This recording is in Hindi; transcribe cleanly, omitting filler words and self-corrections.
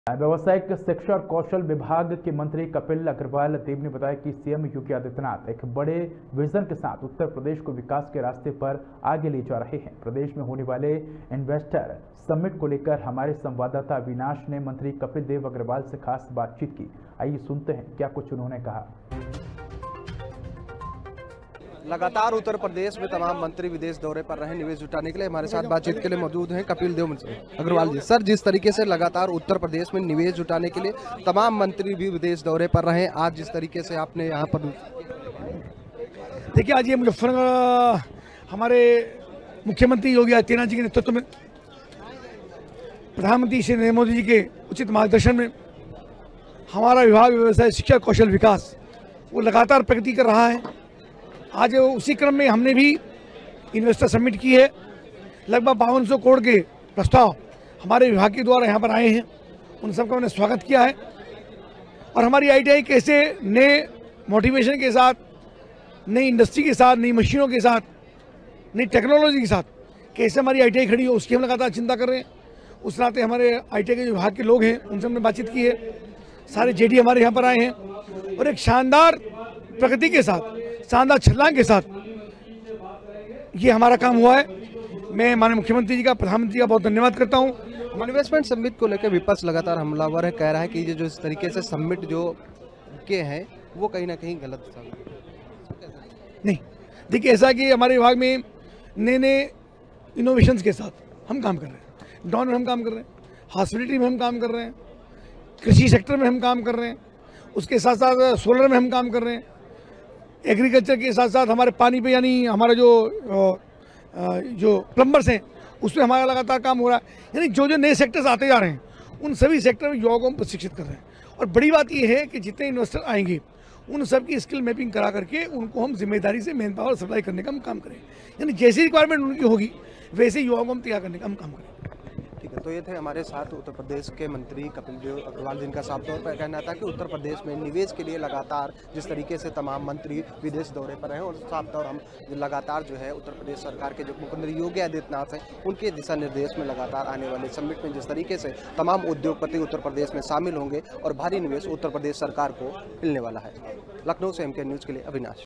व्यावसायिक शिक्षा और कौशल विभाग के मंत्री कपिल अग्रवाल देव ने बताया कि सीएम योगी आदित्यनाथ एक बड़े विजन के साथ उत्तर प्रदेश को विकास के रास्ते पर आगे ले जा रहे हैं। प्रदेश में होने वाले इन्वेस्टर समिट को लेकर हमारे संवाददाता अविनाश ने मंत्री कपिल देव अग्रवाल से खास बातचीत की। आइए सुनते हैं क्या कुछ उन्होंने कहा। लगातार उत्तर प्रदेश में तमाम मंत्री विदेश दौरे पर रहे निवेश जुटाने के लिए। हमारे साथ बातचीत के लिए मौजूद हैं कपिल देव अग्रवाल जी। सर, जिस तरीके से लगातार उत्तर प्रदेश में निवेश जुटाने के लिए तमाम मंत्री भी विदेश दौरे पर रहे, आज जिस तरीके से आपने यहाँ पर देखिए, आज ये मुजफ्फरनगर हमारे मुख्यमंत्री योगी आदित्यनाथ जी के नेतृत्व में, प्रधानमंत्री श्री नरेंद्र मोदी जी के उचित मार्गदर्शन में हमारा विभाग व्यवसाय शिक्षा कौशल विकास वो लगातार प्रगति कर रहा है। आज उसी क्रम में हमने भी इन्वेस्टर समिट की है। लगभग 5200 करोड़ के प्रस्ताव हमारे विभाग के द्वारा यहाँ पर आए हैं, उन सबका मैंने स्वागत किया है। और हमारी ITI कैसे नए मोटिवेशन के साथ, नई इंडस्ट्री के साथ, नई मशीनों के साथ, नई टेक्नोलॉजी के साथ कैसे हमारी ITI खड़ी हो, उसकी हम लगातार चिंता कर रहे हैं। उस नाते हमारे ITI के जो विभाग के लोग हैं उनसे हमने बातचीत की है। सारे JD हमारे यहाँ पर आए हैं और एक शानदार प्रगति के साथ, शानदार छलांग के साथ ये हमारा काम हुआ है। मैं माननीय मुख्यमंत्री जी का, प्रधानमंत्री का बहुत धन्यवाद करता हूँ। इन्वेस्टमेंट समिट को लेकर विपक्ष लगातार हमलावर है, कह रहा है कि ये जो इस तरीके से समिट जो के हैं वो कहीं ना कहीं गलत नहीं। देखिए, ऐसा कि हमारे विभाग में नए नए इनोवेशंस के साथ हम काम कर रहे हैं। ड्रोन में हम काम कर रहे हैं, हॉस्पिटलिटी में हम काम कर रहे हैं, कृषि सेक्टर में हम काम कर रहे हैं, उसके साथ साथ सोलर में हम काम कर रहे हैं, एग्रीकल्चर के साथ साथ हमारे पानी पे, यानी हमारा जो प्लम्बर्स हैं उसमें हमारा लगातार काम हो रहा है। यानी जो जो नए सेक्टर्स आते जा रहे हैं उन सभी सेक्टर में युवाओं को हम प्रशिक्षित कर रहे हैं। और बड़ी बात यह है कि जितने इन्वेस्टर आएंगे उन सब की स्किल मैपिंग करा करके उनको हम जिम्मेदारी से मैन पावर सप्लाई करने का हम काम करें। यानी जैसी रिक्वायरमेंट उनकी होगी वैसे युवाओं को हम तैयार करने का हम काम करें। ठीक है, तो ये थे हमारे साथ उत्तर प्रदेश के मंत्री कपिल देव अग्रवाल, जिनका साफ तौर पर कहना था कि उत्तर प्रदेश में निवेश के लिए लगातार जिस तरीके से तमाम मंत्री विदेश दौरे पर हैं और साफ तौर हम लगातार जो है उत्तर प्रदेश सरकार के जो मुख्यमंत्री योगी आदित्यनाथ हैं उनके दिशा निर्देश में लगातार आने वाले समिट में जिस तरीके से तमाम उद्योगपति उत्तर प्रदेश में शामिल होंगे और भारी निवेश उत्तर प्रदेश सरकार को मिलने वाला है। लखनऊ से MK न्यूज़ के लिए अविनाश।